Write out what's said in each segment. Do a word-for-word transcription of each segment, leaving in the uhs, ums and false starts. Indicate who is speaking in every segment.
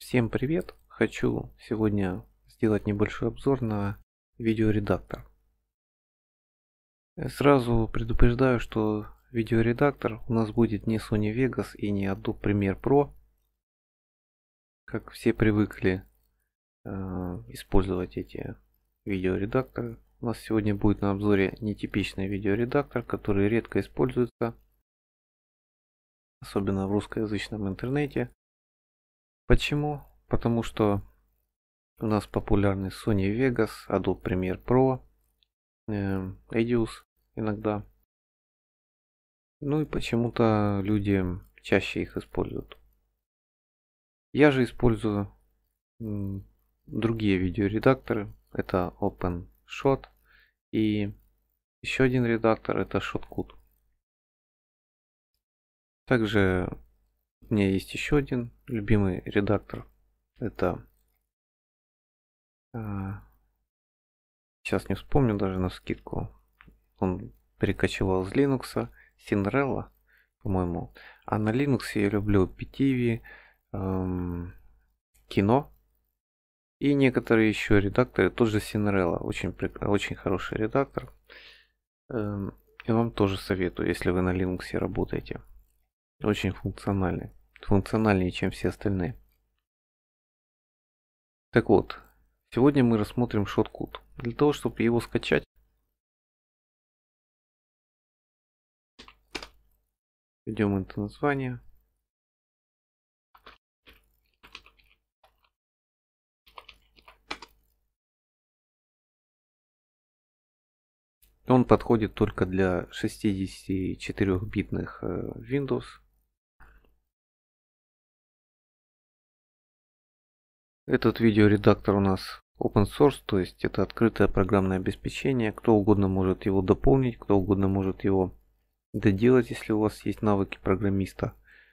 Speaker 1: Всем привет! Хочу сегодня сделать небольшой обзор на видеоредактор. Сразу предупреждаю, что видеоредактор у нас будет не Sony Vegas и не Adobe Premiere Pro, как все привыкли э, использовать эти видеоредакторы. У нас сегодня будет на обзоре нетипичный видеоредактор, который редко используется, особенно в русскоязычном интернете. Почему? Потому что у нас популярны Sony Vegas, Adobe Premiere Pro, э, Edius иногда. Ну и почему-то люди чаще их используют. Я же использую м, другие видеоредакторы. Это OpenShot и еще один редактор, это Shotcut. Также у меня есть еще один любимый редактор. Это а, сейчас не вспомню даже на скидку. Он перекочевал из Linux, Cinderella, по-моему. А на Linux я люблю пи ти ви, эм, Кино и некоторые еще редакторы, тот же Cinderella. Очень, очень хороший редактор. Эм, и вам тоже советую, если вы на Linux работаете. Очень функциональный. Функциональнее, чем все остальные. Так вот, сегодня мы рассмотрим Shotcut. Для того, чтобы его скачать, введем это название. Он подходит только для шестидесятичетырёхбитных Windows. Этот видеоредактор у нас open source, то есть это открытое программное обеспечение. Кто угодно может его дополнить, кто угодно может его доделать, если у вас есть навыки программиста.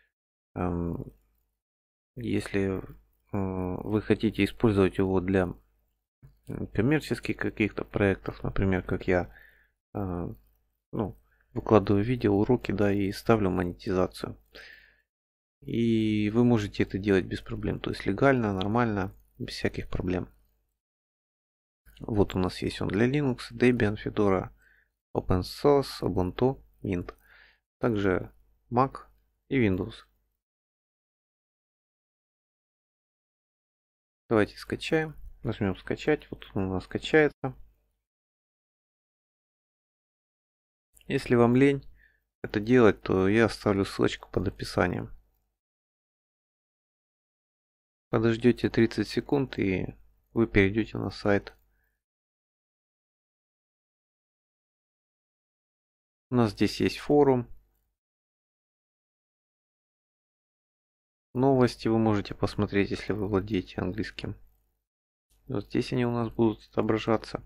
Speaker 1: Если вы хотите использовать его для коммерческих каких-то проектов, например, как я, ну, выкладываю видео, уроки, да, и ставлю монетизацию. И вы можете это делать без проблем, то есть легально, нормально, без всяких проблем. Вот у нас есть он для Linux, Debian, Fedora, OpenSUSE, Ubuntu, Mint. Также Mac и Windows. Давайте скачаем. Нажмем скачать. Вот он у нас скачается. Если вам лень это делать, то я оставлю ссылочку под описанием. Подождете тридцать секунд и вы перейдете на сайт. У нас здесь есть форум. Новости вы можете посмотреть, если вы владеете английским. Вот здесь они у нас будут отображаться.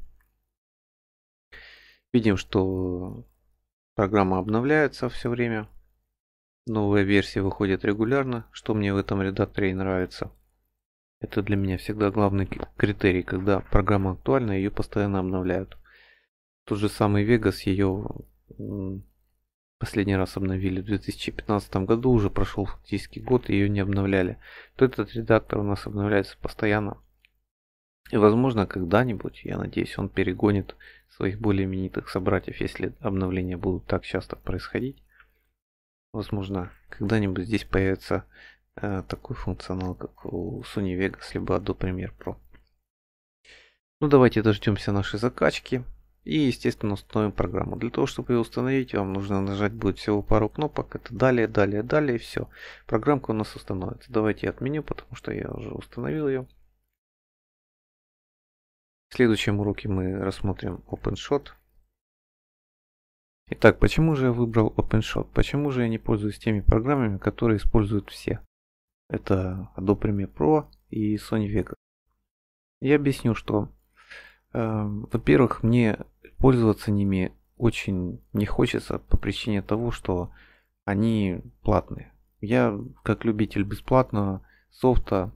Speaker 1: Видим, что программа обновляется все время. Новые версии выходят регулярно, что мне в этом редакторе и нравится. Это для меня всегда главный критерий, когда программа актуальна, ее постоянно обновляют. Тот же самый Vegas, ее последний раз обновили в две тысячи пятнадцатом году, уже прошел фактически год, и ее не обновляли. То этот редактор у нас обновляется постоянно. И возможно когда-нибудь, я надеюсь, он перегонит своих более именитых собратьев, если обновления будут так часто происходить. Возможно, когда-нибудь здесь появится э, такой функционал, как у Sony Vegas, либо Adobe Premiere Pro. Ну давайте дождемся нашей закачки и, естественно, установим программу. Для того, чтобы ее установить, вам нужно нажать будет всего пару кнопок. Это далее, далее, далее, и все. Программка у нас установится. Давайте я отменю, потому что я уже установил ее. В следующем уроке мы рассмотрим OpenShot. Итак, почему же я выбрал OpenShot? Почему же я не пользуюсь теми программами, которые используют все? Это Adobe Premiere Pro и Sony Vegas. Я объясню, что, э, во-первых, мне пользоваться ними очень не хочется по причине того, что они платные. Я, как любитель бесплатного софта,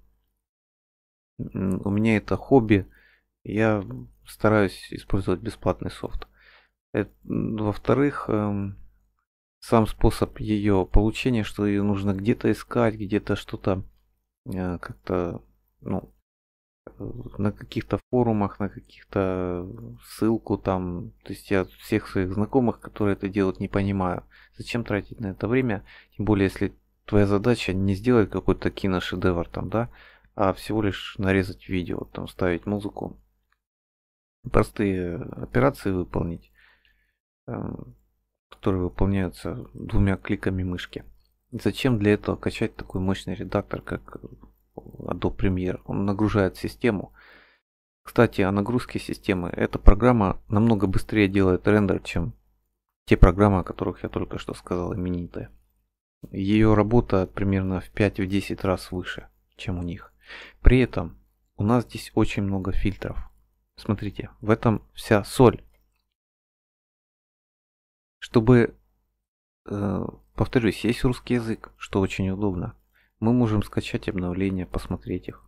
Speaker 1: у меня это хобби. Я стараюсь использовать бесплатный софт. Во-вторых, сам способ ее получения, что ее нужно где-то искать, где-то что-то э, как-то, ну, на каких-то форумах, на каких-то ссылку там. То есть я всех своих знакомых, которые это делают, не понимаю. Зачем тратить на это время? Тем более, если твоя задача не сделать какой-то киношедевр там, да, а всего лишь нарезать видео, там ставить музыку, простые операции выполнить, эм, которые выполняются двумя кликами мышки. Зачем для этого качать такой мощный редактор, как Adobe Premiere? Он нагружает систему. Кстати, о нагрузке системы. Эта программа намного быстрее делает рендер, чем те программы, о которых я только что сказал, именитые. Ее работа примерно в пять-десять раз выше, чем у них. При этом у нас здесь очень много фильтров. Смотрите, в этом вся соль. Чтобы, э, повторюсь, есть русский язык, что очень удобно. Мы можем скачать обновления, посмотреть их.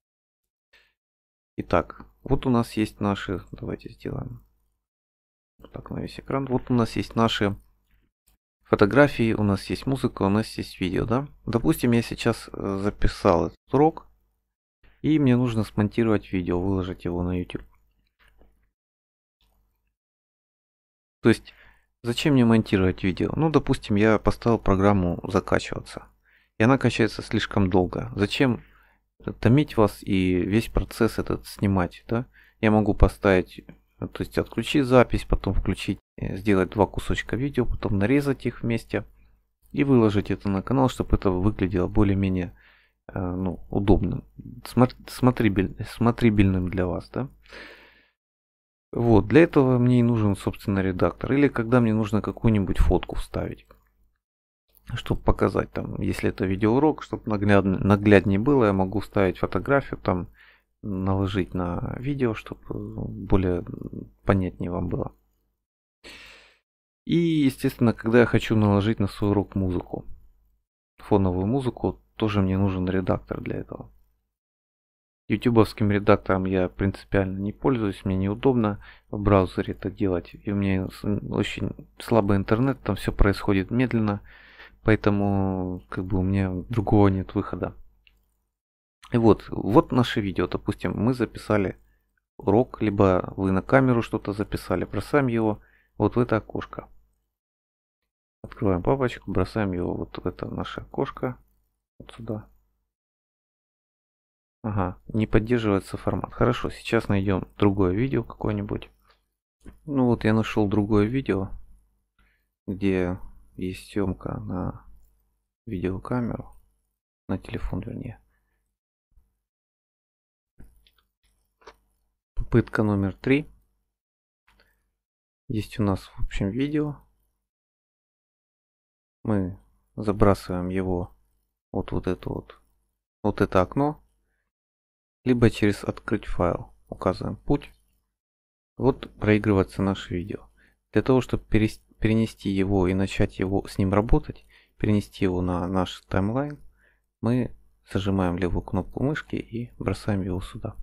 Speaker 1: Итак, вот у нас есть наши, давайте сделаем так на весь экран. Вот у нас есть наши фотографии, у нас есть музыка, у нас есть видео, да? Допустим, я сейчас записал этот урок, и мне нужно смонтировать видео, выложить его на YouTube. То есть, зачем мне монтировать видео? Ну, допустим, я поставил программу закачиваться, и она качается слишком долго. Зачем томить вас и весь процесс этот снимать, да? Я могу поставить, то есть отключить запись, потом включить, сделать два кусочка видео, потом нарезать их вместе и выложить это на канал, чтобы это выглядело более-менее, ну, удобным, смотрибель, смотрибельным для вас, да? Вот, для этого мне и нужен, собственно, редактор. Или когда мне нужно какую-нибудь фотку вставить, чтобы показать, там, если это видеоурок, чтобы наглядно, нагляднее было, я могу вставить фотографию, там, наложить на видео, чтобы более понятнее вам было. И, естественно, когда я хочу наложить на свой урок музыку, фоновую музыку, тоже мне нужен редактор для этого. Ютубовским редактором я принципиально не пользуюсь, мне неудобно в браузере это делать. И у меня очень слабый интернет, там все происходит медленно, поэтому как бы у меня другого нет выхода. И вот, вот наше видео, допустим, мы записали урок, либо вы на камеру что-то записали, бросаем его вот в это окошко. Открываем папочку, бросаем его вот в это наше окошко, вот сюда. Ага, не поддерживается формат. Хорошо, сейчас найдем другое видео какое-нибудь. Ну вот я нашел другое видео, где есть съемка на видеокамеру, на телефон вернее. Попытка номер три. Есть у нас в общем видео. Мы забрасываем его вот вот это вот, вот это окно. Либо через открыть файл. Указываем путь. Вот проигрывается наше видео. Для того, чтобы перенести его и начать его с ним работать, перенести его на наш таймлайн, мы зажимаем левую кнопку мышки и бросаем его сюда.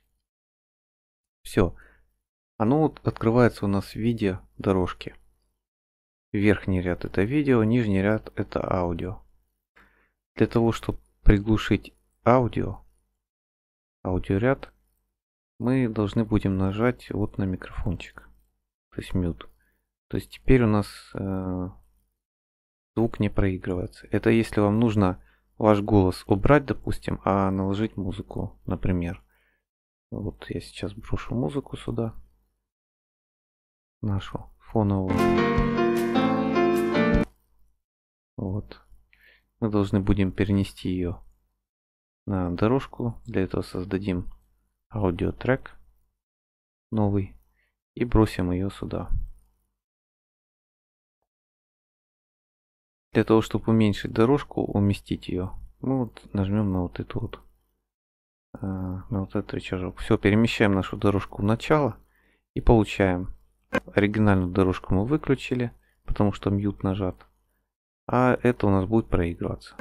Speaker 1: Все. Оно вот открывается у нас в виде дорожки. Верхний ряд это видео, нижний ряд это аудио. Для того, чтобы приглушить аудио, аудиоряд, мы должны будем нажать вот на микрофончик, то есть mute. То есть теперь у нас э, звук не проигрывается. Это если вам нужно ваш голос убрать, допустим, а наложить музыку, например. Вот я сейчас брошу музыку сюда, нашу фоновую. Вот. Мы должны будем перенести ее на дорожку. Для этого создадим аудиотрек новый и бросим ее сюда. Для того, чтобы уменьшить дорожку, уместить ее, мы вот нажмем на вот эту вот, на вот этот рычажок. Все, перемещаем нашу дорожку в начало и получаем. Оригинальную дорожку мы выключили, потому что мьют нажат. А это у нас будет проигрываться.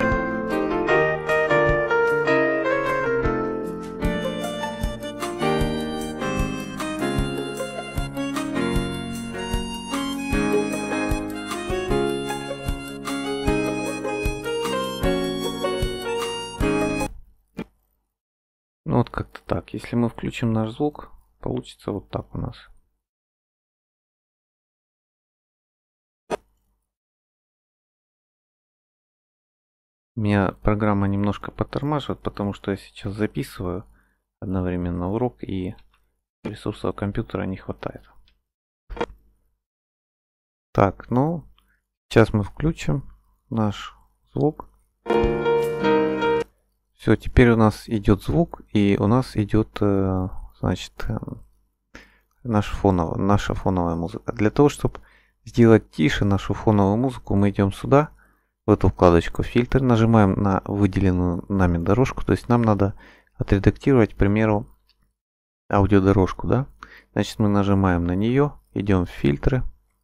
Speaker 1: Ну вот как-то так. Если мы включим наш звук, получится вот так у нас. Меня программа немножко подтормаживает, потому что я сейчас записываю одновременно урок и ресурсов компьютера не хватает. Так, ну, сейчас мы включим наш звук. Все, теперь у нас идет звук, и у нас идет, значит, наша фоновая, наша фоновая музыка. Для того, чтобы сделать тише нашу фоновую музыку, мы идем сюда, в эту вкладочку фильтр, нажимаем на выделенную нами дорожку. То есть нам надо отредактировать, к примеру, аудиодорожку, да? Значит, мы нажимаем на нее, идем в фильтры.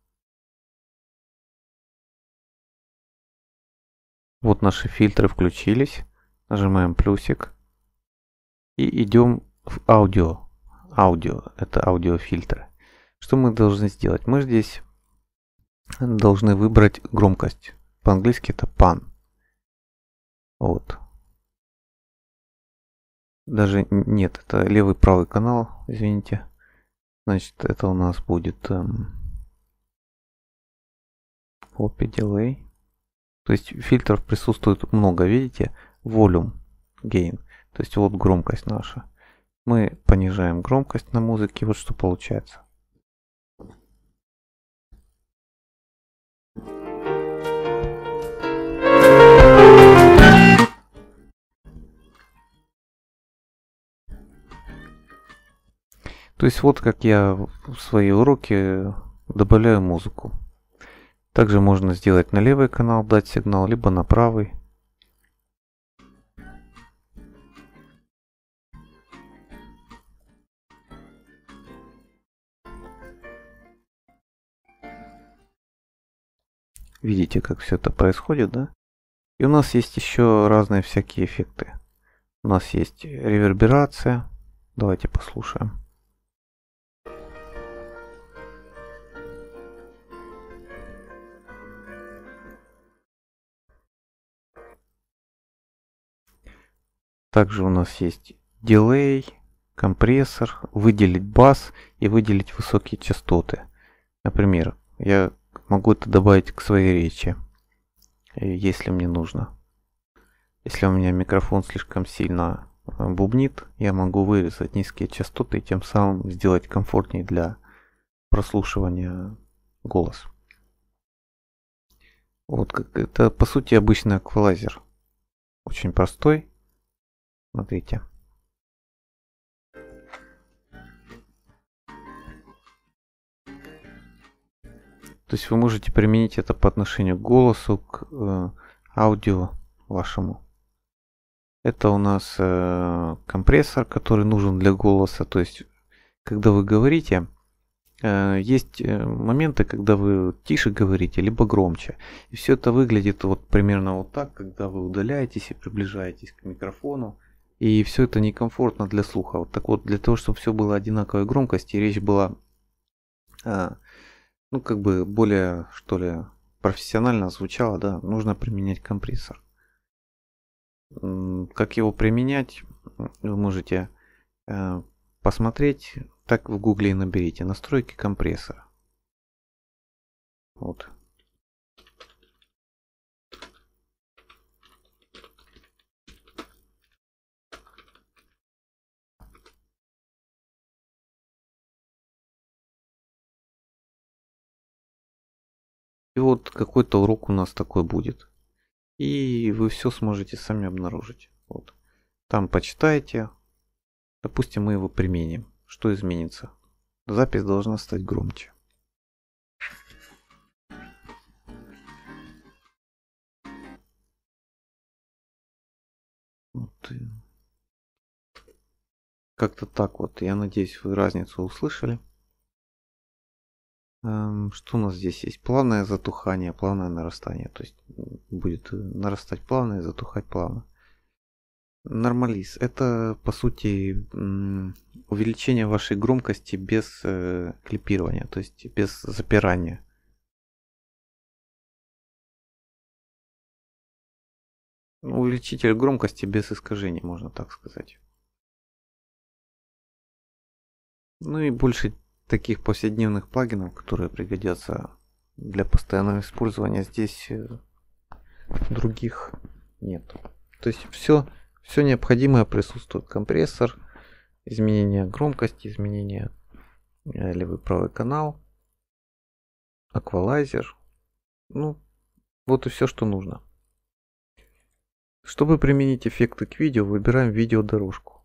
Speaker 1: Вот наши фильтры включились. Нажимаем плюсик. И идем в аудио. Аудио. Это аудиофильтры. Что мы должны сделать? Мы здесь должны выбрать громкость. По-английски это пан. Вот. Даже нет, это левый правый канал, извините. Значит, это у нас будет эм, copy delay. То есть фильтров присутствует много, видите? Volume gain. То есть вот громкость наша. Мы понижаем громкость на музыке, вот что получается. То есть вот как я в свои уроки добавляю музыку. Также можно сделать на левый канал, дать сигнал, либо на правый. Видите, как все это происходит, да? И у нас есть еще разные всякие эффекты. У нас есть реверберация. Давайте послушаем. Также у нас есть дилей, компрессор, выделить бас и выделить высокие частоты. Например, я могу это добавить к своей речи, если мне нужно. Если у меня микрофон слишком сильно бубнит, я могу вырезать низкие частоты и тем самым сделать комфортнее для прослушивания голос. Вот как это по сути обычный эквалайзер. Очень простой. Смотрите. То есть вы можете применить это по отношению к голосу, к э, аудио вашему. Это у нас э, компрессор, который нужен для голоса. То есть, когда вы говорите, э, есть моменты, когда вы тише говорите, либо громче. И все это выглядит вот примерно вот так, когда вы удаляетесь и приближаетесь к микрофону. И все это некомфортно для слуха. Вот так вот, для того, чтобы все было одинаковой громкости, речь была, э, ну, как бы более, что ли, профессионально звучала, да, нужно применять компрессор. Как его применять, вы можете э, посмотреть, так в гугле и наберите настройки компрессора. Вот. И вот какой-то урок у нас такой будет. И вы все сможете сами обнаружить. Вот. Там почитайте. Допустим, мы его применим. Что изменится? Запись должна стать громче. Вот. Как-то так вот. Я надеюсь, вы разницу услышали. Что у нас здесь есть? Плавное затухание, плавное нарастание. То есть будет нарастать плавно и затухать плавно. Нормализ. Это по сути увеличение вашей громкости без э, клипирования, то есть без запирания. Увеличитель громкости без искажений, можно так сказать. Ну и больше таких повседневных плагинов, которые пригодятся для постоянного использования, здесь других нет. То есть все, все необходимое присутствует. Компрессор, изменение громкости, изменение левый правый канал, эквалайзер. Ну, вот и все, что нужно. Чтобы применить эффекты к видео, выбираем видеодорожку.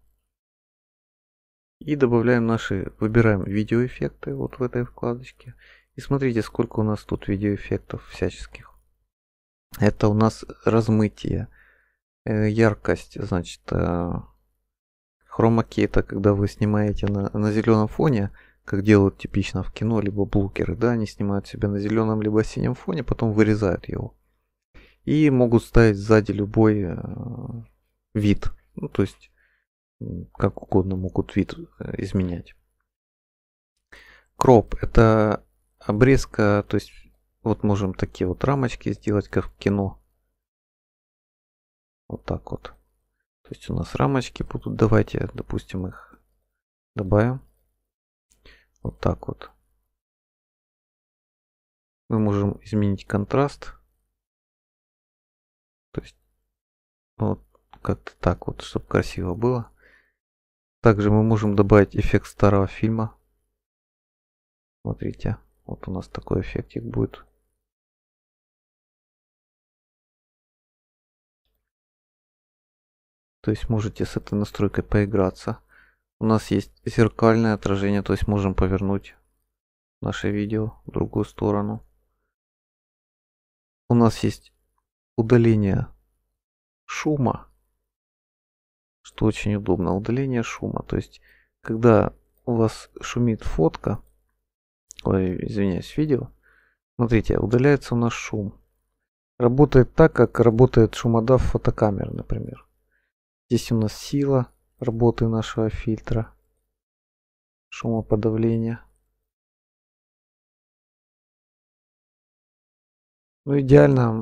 Speaker 1: И добавляем наши, выбираем видеоэффекты вот в этой вкладочке. И смотрите, сколько у нас тут видеоэффектов всяческих. Это у нас размытие, яркость, значит, хромаки, это когда вы снимаете на, на зеленом фоне, как делают типично в кино, либо блокеры, да, они снимают себя на зеленом либо синем фоне, потом вырезают его. И могут ставить сзади любой э, вид, ну, то есть как угодно могут вид изменять. Кроп – это обрезка, то есть вот можем такие вот рамочки сделать, как в кино. Вот так вот. То есть у нас рамочки будут, давайте, допустим, их добавим. Вот так вот. Мы можем изменить контраст. То есть вот как-то так вот, чтобы красиво было. Также мы можем добавить эффект старого фильма. Смотрите, вот у нас такой эффектик будет. То есть можете с этой настройкой поиграться. У нас есть зеркальное отражение, то есть можем повернуть наше видео в другую сторону. У нас есть удаление шума, что очень удобно. Удаление шума, то есть когда у вас шумит фотка, ой, извиняюсь, видео, смотрите, удаляется у нас шум. Работает так, как работает шумодав фотокамеры, например. Здесь у нас сила работы нашего фильтра, шумоподавление. Ну, идеально.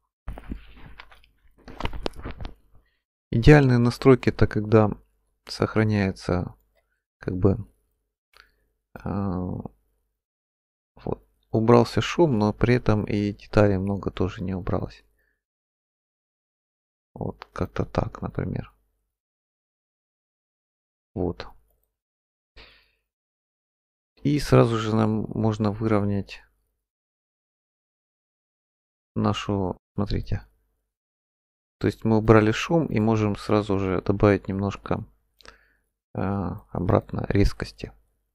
Speaker 1: Идеальные настройки это когда сохраняется как бы э, вот, убрался шум, но при этом и деталей много тоже не убралось. Вот как-то так, например. Вот. И сразу же нам можно выровнять нашу, смотрите. То есть мы убрали шум и можем сразу же добавить немножко э, обратно резкости.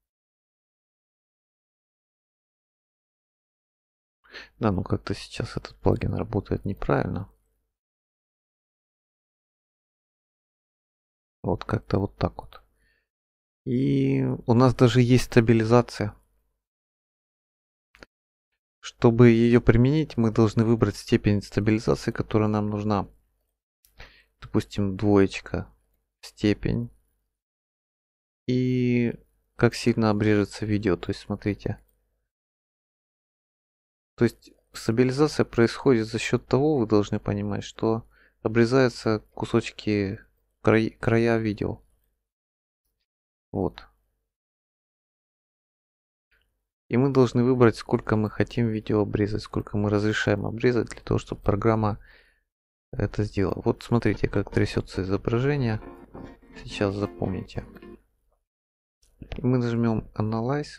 Speaker 1: Да, ну как-то сейчас этот плагин работает неправильно. Вот как-то вот так вот. И у нас даже есть стабилизация. Чтобы ее применить, мы должны выбрать степень стабилизации, которая нам нужна. Допустим, двоечка, степень. И как сильно обрежется видео. То есть, смотрите. То есть, стабилизация происходит за счет того, вы должны понимать, что обрезаются кусочки, край, края видео. Вот. И мы должны выбрать, сколько мы хотим видео обрезать, сколько мы разрешаем обрезать, для того, чтобы программа это сделала. Вот смотрите, как трясется изображение. Сейчас запомните. И мы нажмем Analyze.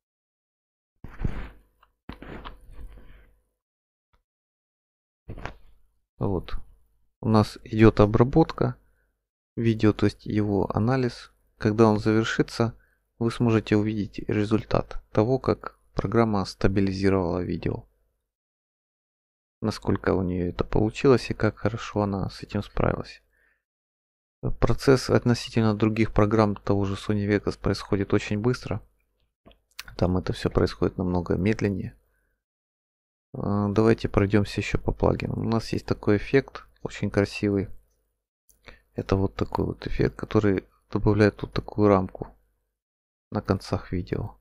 Speaker 1: Вот. У нас идет обработка видео, то есть его анализ. Когда он завершится, вы сможете увидеть результат того, как программа стабилизировала видео. Насколько у нее это получилось и как хорошо она с этим справилась. Процесс относительно других программ того же Sony Vegas происходит очень быстро. Там это все происходит намного медленнее. Давайте пройдемся еще по плагинам. У нас есть такой эффект, очень красивый. Это вот такой вот эффект, который добавляет тут такую рамку на концах видео.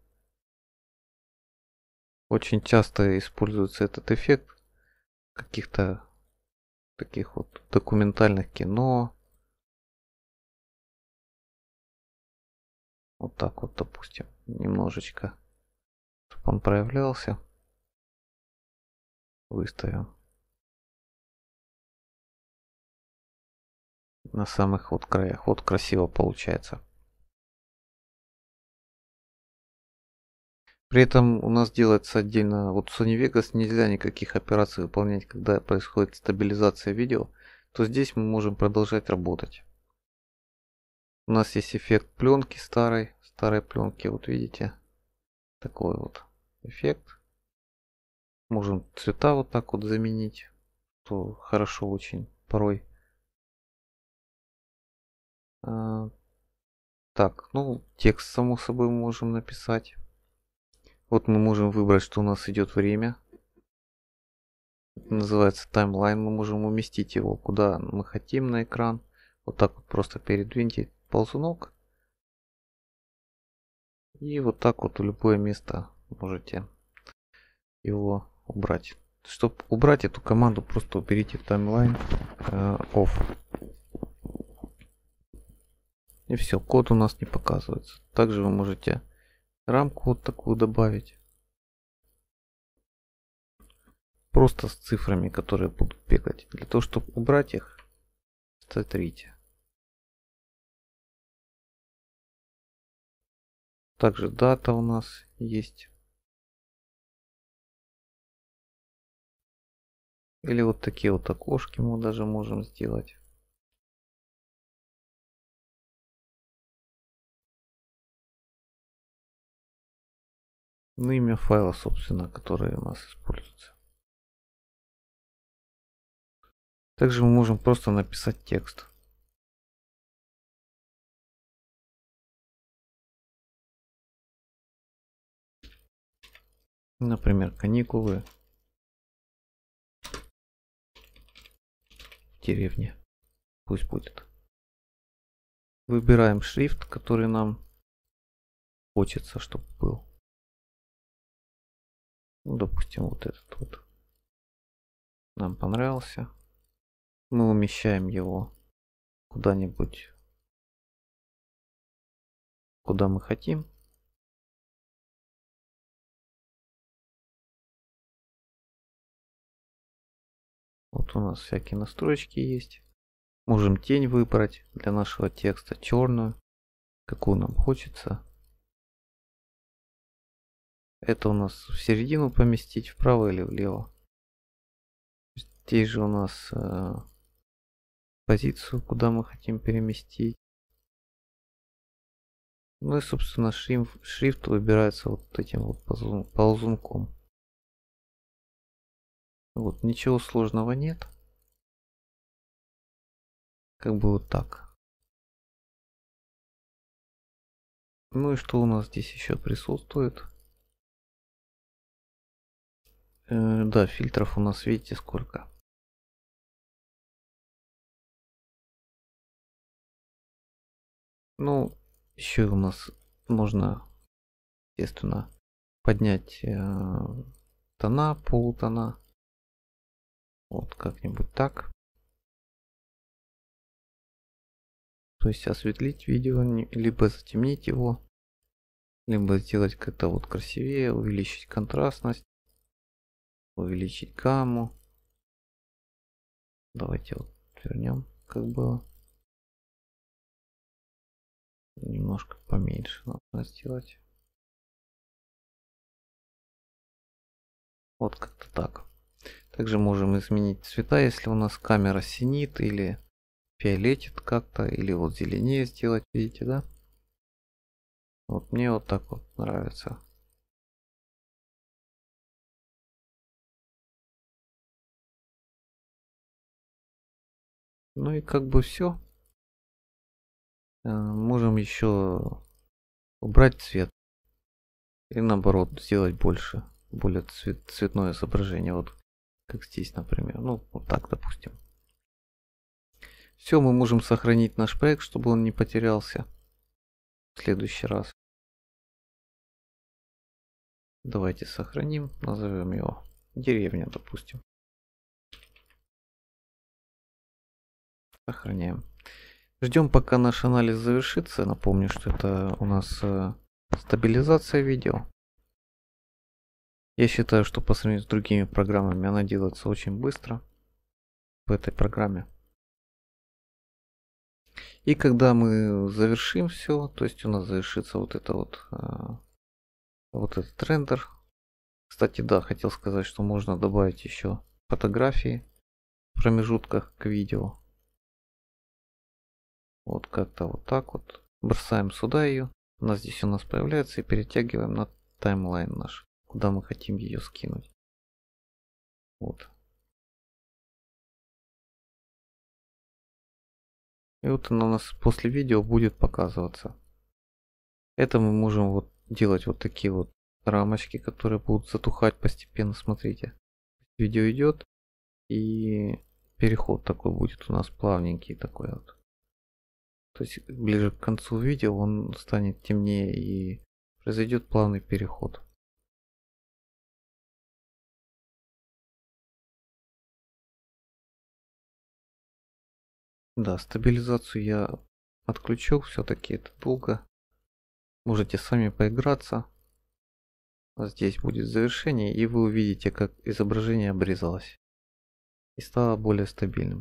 Speaker 1: Очень часто используется этот эффект в каких-то таких вот документальных кино. Вот так вот, допустим, немножечко, чтобы он проявлялся. Выставим на самых вот краях. Вот красиво получается. При этом у нас делается отдельно, вот в Sony Vegas нельзя никаких операций выполнять, когда происходит стабилизация видео, то здесь мы можем продолжать работать. У нас есть эффект пленки старой, старой пленки, вот видите, такой вот эффект. Можем цвета вот так вот заменить, что хорошо очень порой. А, так, ну текст само собой можем написать. Вот мы можем выбрать, что у нас идет время. Это называется таймлайн. Мы можем уместить его куда мы хотим на экран. Вот так вот просто передвиньте ползунок. И вот так вот в любое место можете его убрать. Чтобы убрать эту команду, просто уберите таймлайн э, off. И все, код у нас не показывается. Также вы можете рамку вот такую добавить. Просто с цифрами, которые будут бегать. Для того, чтобы убрать их, смотрите. Также дата у нас есть. Или вот такие вот окошки мы даже можем сделать. Ну, имя файла, собственно, который у нас используется. Также мы можем просто написать текст. Например, каникулы в деревне. Пусть будет. Выбираем шрифт, который нам хочется, чтобы был. Ну, допустим, вот этот вот. Нам понравился. Мы умещаем его куда-нибудь, куда мы хотим. Вот у нас всякие настройки есть. Можем тень выбрать для нашего текста, черную, какую нам хочется. Это у нас в середину поместить, вправо или влево. Здесь же у нас э, позицию, куда мы хотим переместить. Ну и, собственно, шрифт, шрифт выбирается вот этим вот ползунком. Вот, ничего сложного нет. Как бы вот так. Ну и что у нас здесь еще присутствует? Э, да, фильтров у нас, видите, сколько. Ну, еще у нас можно, естественно, поднять э, тона, полутона. Вот как-нибудь так. То есть осветлить видео, либо затемнить его, либо сделать как-то вот красивее, увеличить контрастность, увеличить гамму. Давайте вот вернем, как было. Немножко поменьше надо сделать. Вот как-то так. Также можем изменить цвета, если у нас камера синит или фиолетит как-то, или вот зеленее сделать, видите, да? Вот мне вот так вот нравится. Ну и как бы все. Можем еще убрать цвет. И наоборот сделать больше, более цвет, цветное изображение. Вот как здесь, например. Ну, вот так, допустим. Все, мы можем сохранить наш проект, чтобы он не потерялся в следующий раз. Давайте сохраним, назовем его деревня, допустим. Сохраняем. Ждем, пока наш анализ завершится. Напомню, что это у нас э, стабилизация видео. Я считаю, что по сравнению с другими программами она делается очень быстро в этой программе. И когда мы завершим все, то есть у нас завершится вот это вот, а, вот этот рендер. Кстати, да, хотел сказать, что можно добавить еще фотографии в промежутках к видео. Вот как-то вот так вот. Бросаем сюда ее. Она здесь у нас появляется и перетягиваем на таймлайн наш, куда мы хотим ее скинуть. Вот. И вот она у нас после видео будет показываться. Это мы можем вот делать вот такие вот рамочки, которые будут затухать постепенно. Смотрите, видео идет и переход такой будет у нас плавненький такой вот. То есть ближе к концу видео он станет темнее и произойдет плавный переход. Да, стабилизацию я отключил, все-таки это долго. Можете сами поиграться. Здесь будет завершение, и вы увидите, как изображение обрезалось и стало более стабильным.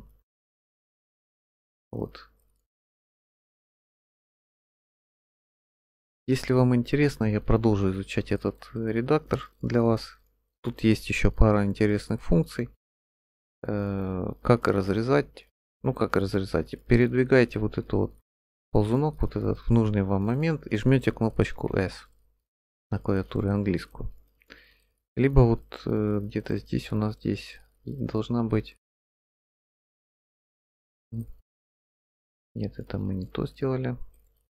Speaker 1: Вот. Если вам интересно, я продолжу изучать этот редактор для вас. Тут есть еще пара интересных функций. Э, как разрезать, ну как разрезать, передвигаете вот эту вот ползунок, вот этот в нужный вам момент и жмете кнопочку S на клавиатуре английскую. Либо вот э, где-то здесь у нас здесь должна быть... Нет, это мы не то сделали.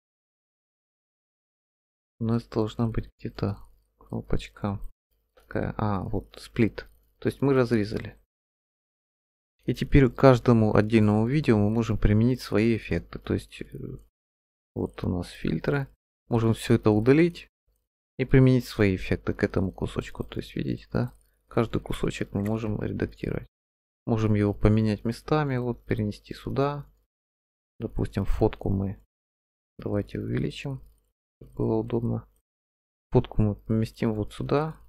Speaker 1: У нас должна быть где-то кнопочка такая. А, вот сплит. То есть мы разрезали. И теперь каждому отдельному видео мы можем применить свои эффекты. То есть вот у нас фильтры. Можем все это удалить и применить свои эффекты к этому кусочку. То есть видите, да? Каждый кусочек мы можем редактировать. Можем его поменять местами, вот перенести сюда. Допустим, фотку мы давайте увеличим, чтобы было удобно. Фотку мы поместим вот сюда.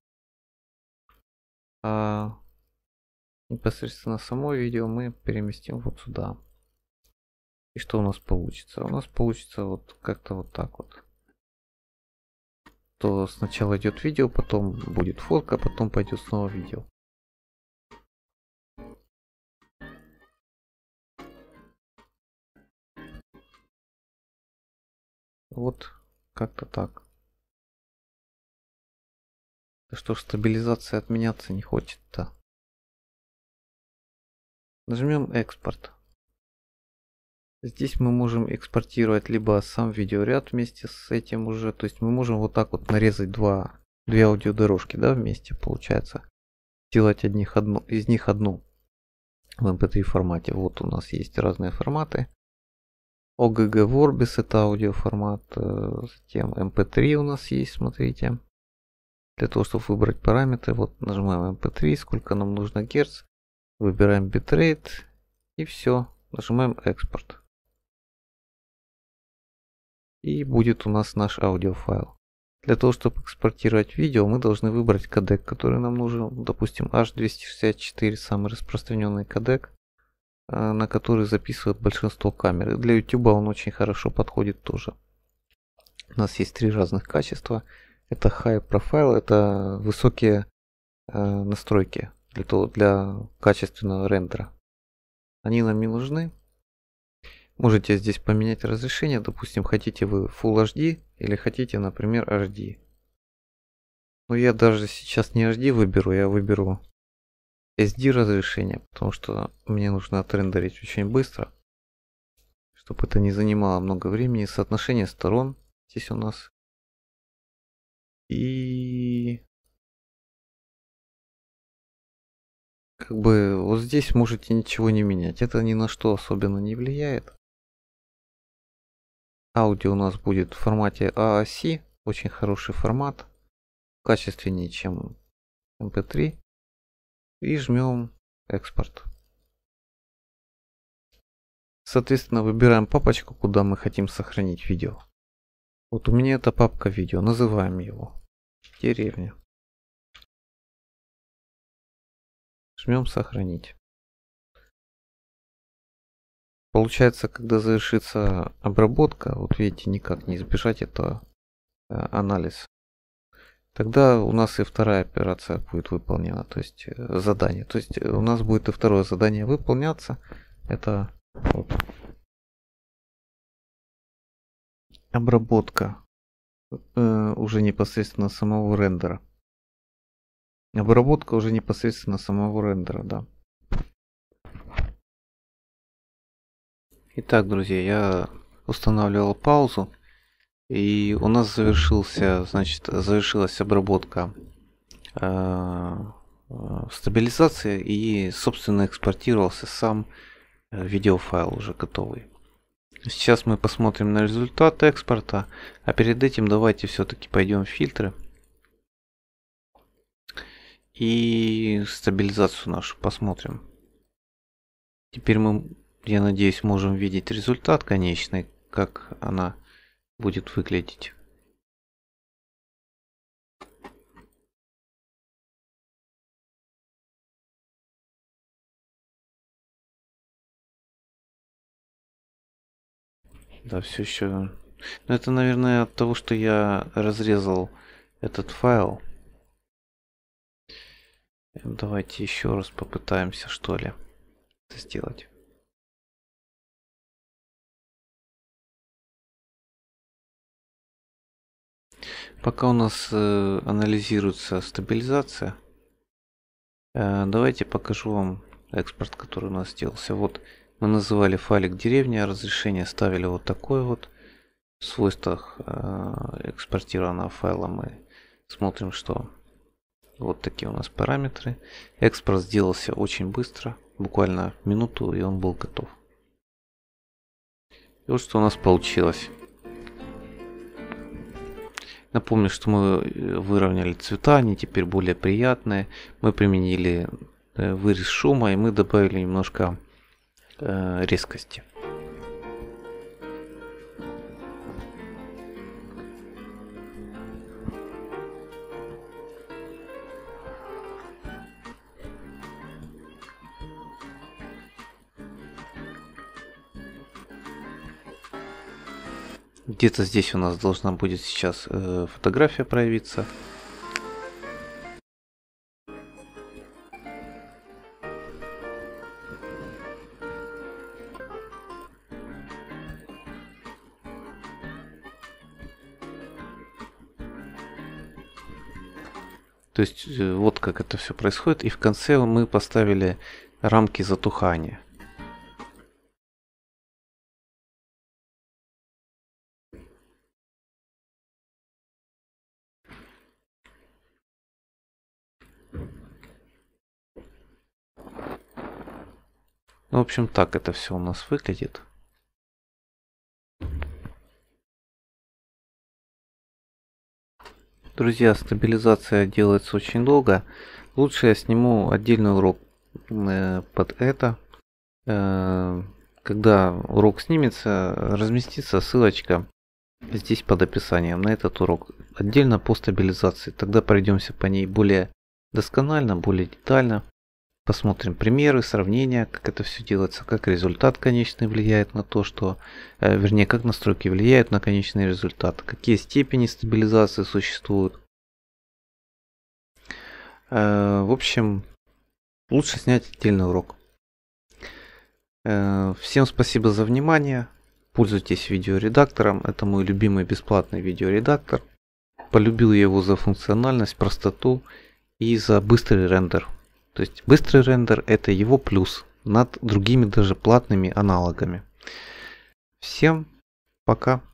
Speaker 1: А непосредственно само видео мы переместим вот сюда. И что у нас получится? У нас получится вот как-то вот так вот. То сначала идет видео, потом будет фотка, потом пойдет снова видео. Вот как-то так. Да что ж, стабилизация отменяться не хочет-то. Нажмем экспорт. Здесь мы можем экспортировать либо сам видеоряд вместе с этим уже. То есть мы можем вот так вот нарезать два, две аудиодорожки, да, вместе получается. Делать одних одну, из них одну в эм пэ три формате. Вот у нас есть разные форматы. о джи джи Vorbis это аудиоформат. Затем эм пэ три у нас есть, смотрите. Для того, чтобы выбрать параметры, вот нажимаем эм пэ три, сколько нам нужно герц. Выбираем битрейт и все. Нажимаем экспорт. И будет у нас наш аудиофайл. Для того, чтобы экспортировать видео, мы должны выбрать кодек, который нам нужен. Допустим, эйч двести шестьдесят четыре, самый распространенный кодек, на который записывает большинство камер. И для YouTube он очень хорошо подходит тоже. У нас есть три разных качества. Это High Profile, это высокие э, настройки для, того, для качественного рендера. Они нам не нужны. Можете здесь поменять разрешение. Допустим, хотите вы Full эйч ди или хотите, например, эйч ди. Но я даже сейчас не эйч ди выберу, я выберу эс ди разрешение, потому что мне нужно отрендерить очень быстро, чтобы это не занимало много времени. Соотношение сторон здесь у нас. И как бы вот здесь можете ничего не менять. Это ни на что особенно не влияет. Аудио у нас будет в формате эй эй си. Очень хороший формат. Качественнее, чем эм пэ три. И жмем экспорт. Соответственно, выбираем папочку, куда мы хотим сохранить видео. Вот у меня эта папка видео, называем его деревня. Жмем сохранить. Получается, когда завершится обработка, вот видите, никак не избежать это анализ. Тогда у нас и вторая операция будет выполнена, то есть задание. То есть у нас будет и второе задание выполняться. Это вот обработка э, уже непосредственно самого рендера. Обработка уже непосредственно самого рендера, да. Итак, друзья, я устанавливал паузу, и у нас завершился, значит, завершилась обработка э, стабилизации, и, собственно, экспортировался сам видеофайл уже готовый. Сейчас мы посмотрим на результат экспорта, а перед этим давайте все-таки пойдем в фильтры и стабилизацию нашу посмотрим. Теперь мы, я надеюсь, можем видеть результат конечный, как она будет выглядеть. Да, все еще. Но это, наверное, от того, что я разрезал этот файл. Давайте еще раз попытаемся, что ли, это сделать. Пока у нас э, анализируется стабилизация, э, давайте покажу вам экспорт, который у нас сделался. Вот мы называли файлик деревня, разрешение ставили вот такое вот. В свойствах э, экспортированного файла мы смотрим, что вот такие у нас параметры. Экспорт сделался очень быстро, буквально минуту, и он был готов. И вот что у нас получилось. Напомню, что мы выровняли цвета, они теперь более приятные. Мы применили вырез шума, и мы добавили немножко э, резкости. Где-то здесь у нас должна будет сейчас э, фотография проявиться. То есть э, вот как это все происходит. И в конце мы поставили рамки затухания. Ну, в общем, так это все у нас выглядит. Друзья, стабилизация делается очень долго. Лучше я сниму отдельный урок под это. Когда урок снимется, разместится ссылочка здесь под описанием на этот урок. Отдельно по стабилизации. Тогда пройдемся по ней более досконально, более детально. Посмотрим примеры, сравнения, как это все делается, как результат конечный влияет на то, что, э, вернее, как настройки влияют на конечный результат, какие степени стабилизации существуют. Э, в общем, лучше снять отдельный урок. Э, всем спасибо за внимание. Пользуйтесь видеоредактором. Это мой любимый бесплатный видеоредактор. Полюбил я его за функциональность, простоту и за быстрый рендер. То есть быстрый рендер — это его плюс над другими даже платными аналогами. Всем пока.